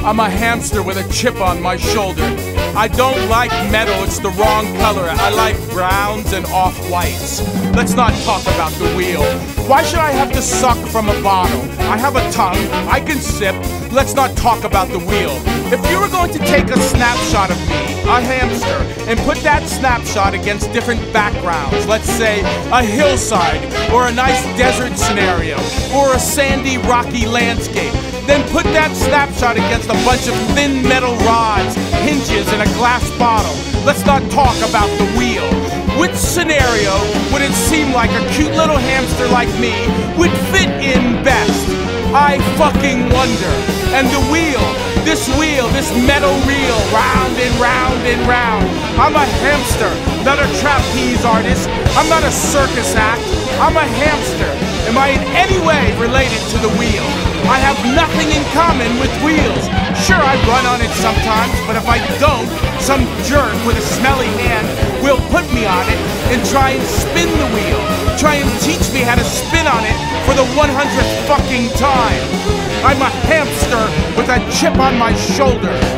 I'm a hamster with a chip on my shoulder. I don't like metal, it's the wrong color. I like browns and off-whites. Let's not talk about the wheel. Why should I have to suck from a bottle? I have a tongue, I can sip. Let's not talk about the wheel. If you were going to take a snapshot of me, a hamster, and put that snapshot against different backgrounds, let's say a hillside, or a nice desert scenario, or a sandy, rocky landscape, then put that snapshot against a bunch of thin metal rods, hinges, and a glass bottle. Let's not talk about the wheel. Which scenario would it seem like a cute little hamster like me would fit in best? I fucking wonder. And the wheel, this metal reel, round and round and round. I'm a hamster, not a trapeze artist. I'm not a circus act. I'm a hamster. Am I in any way related to the wheel? I have nothing in common with wheels. Sure, I run on it sometimes, but if I don't, some jerk with a smelly hand will put me on it and try and spin the wheel. Try and teach me how to spin on it for the 100th fucking time. I'm a hamster with a chip on my shoulder.